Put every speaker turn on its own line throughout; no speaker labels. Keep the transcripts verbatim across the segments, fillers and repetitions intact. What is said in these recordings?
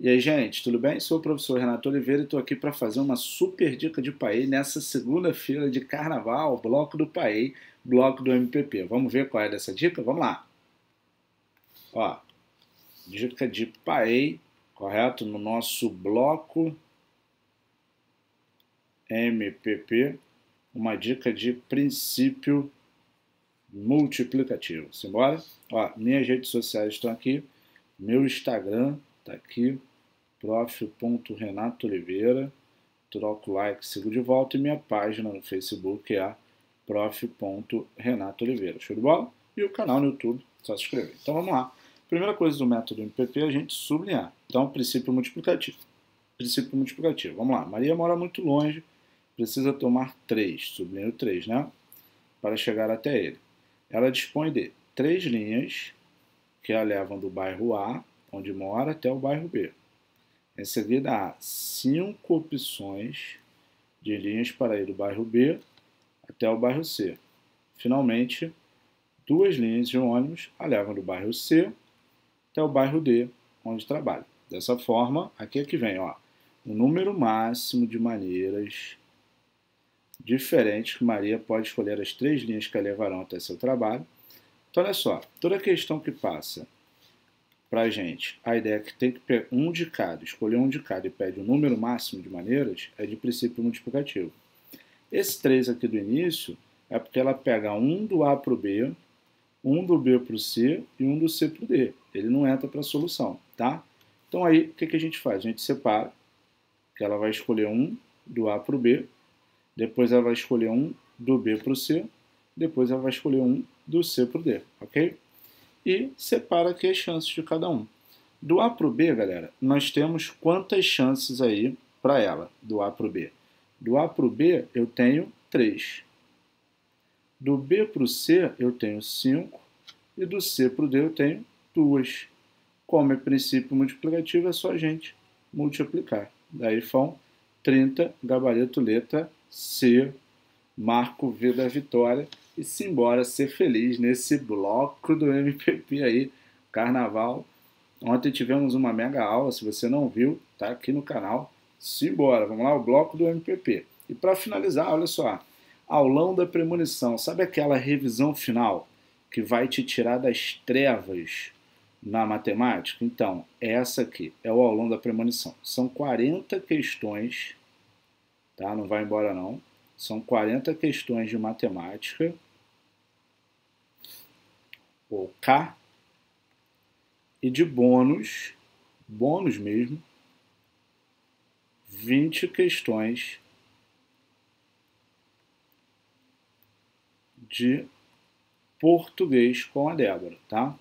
E aí, gente, tudo bem? Sou o professor Renato Oliveira e estou aqui para fazer uma super dica de Paê nessa segunda-feira de carnaval, bloco do Paê, bloco do M P P. Vamos ver qual é dessa dica? Vamos lá. Ó, dica de Paê, correto? No nosso bloco M P P, uma dica de princípio multiplicativo. Simbora? Ó, minhas redes sociais estão aqui, meu Instagram está aqui, prof ponto renato oliveira, troco like, sigo de volta, e minha página no Facebook é a prof ponto renato oliveira. Show de bola? E o canal no YouTube, só se inscrever. Então vamos lá. Primeira coisa do método M P P é a gente sublinhar. Então, princípio multiplicativo. Princípio multiplicativo. Vamos lá. Maria mora muito longe, precisa tomar três, sublinho três, né? Para chegar até ele. Ela dispõe de três linhas que a levam do bairro A, onde mora, até o bairro B. Em seguida, há cinco opções de linhas para ir do bairro B até o bairro C. Finalmente, duas linhas de ônibus a levam do bairro C até o bairro D, onde trabalha. Dessa forma, aqui é que vem, ó, o número máximo de maneiras diferentes que Maria pode escolher as três linhas que a levarão até seu trabalho. Então, olha só, toda questão que passa para a gente, a ideia é que tem que pegar um de cada, escolher um de cada e pede o um número máximo de maneiras, é de princípio multiplicativo. Esse três aqui do início é porque ela pega um do A para o B, um do B para o C e um do C para o D. Ele não entra para a solução, tá? Então aí, o que, que a gente faz? A gente separa, que ela vai escolher um do A para o B, depois ela vai escolher um do B para o C, depois ela vai escolher um do C para o D, ok? E separa aqui as chances de cada um. Do A para o B, galera, nós temos quantas chances aí para ela, do A para o B? Do A para o B, eu tenho três. Do B para o C, eu tenho cinco. E do C para o D, eu tenho duas. Como é princípio multiplicativo, é só a gente multiplicar. Daí vão trinta, gabarito letra C, marco V da vitória. E simbora ser feliz nesse bloco do M P P aí, carnaval. Ontem tivemos uma mega aula, se você não viu, tá aqui no canal. Simbora, vamos lá, o bloco do M P P. E para finalizar, olha só, aulão da premonição. Sabe aquela revisão final que vai te tirar das trevas na matemática? Então, essa aqui é o aulão da premonição. São quarenta questões, tá? Não vai embora não. São quarenta questões de matemática, ou K, e de bônus, bônus mesmo, vinte questões de português com a Débora, tá?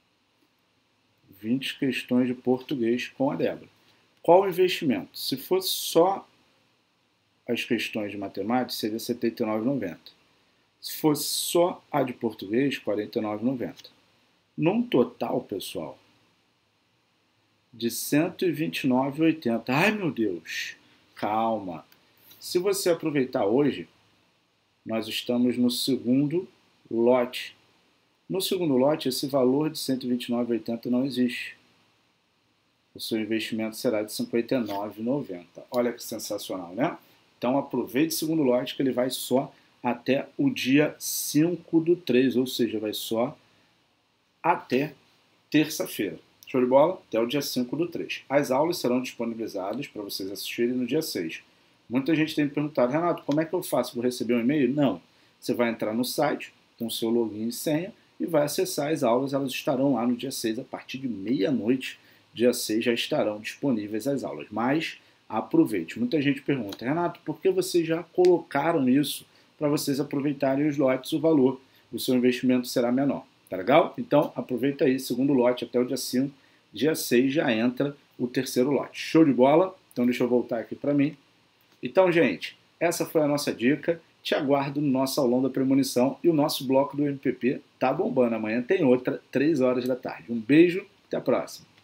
vinte questões de português com a Débora. Qual o investimento? Se fosse só as questões de matemática, seria setenta e nove reais e noventa centavos. Se fosse só a de português, quarenta e nove reais e noventa centavos. Num total, pessoal, de cento e vinte e nove reais e oitenta centavos. Ai, meu Deus! Calma! Se você aproveitar hoje, nós estamos no segundo lote. No segundo lote, esse valor de cento e vinte e nove reais e oitenta centavos não existe. O seu investimento será de cinquenta e nove reais e noventa centavos. Olha que sensacional, né? Então, aproveite o segundo lote, que ele vai só até o dia cinco do três, ou seja, vai só até terça-feira. Show de bola? Até o dia cinco do três. As aulas serão disponibilizadas para vocês assistirem no dia seis. Muita gente tem me perguntado, Renato, como é que eu faço? Vou receber um e-mail? Não. Você vai entrar no site com seu login e senha e vai acessar as aulas. Elas estarão lá no dia seis, a partir de meia-noite. Dia seis já estarão disponíveis as aulas. Mas aproveite. Muita gente pergunta, Renato, por que vocês já colocaram isso para vocês aproveitarem os lotes, o valor? O seu investimento será menor. Tá legal? Então, aproveita aí, segundo lote até o dia cinco. Dia seis já entra o terceiro lote. Show de bola? Então, deixa eu voltar aqui para mim. Então, gente, essa foi a nossa dica. Te aguardo no nosso aulão da premonição e o nosso bloco do M P P tá bombando. Amanhã tem outra, três horas da tarde. Um beijo, até a próxima.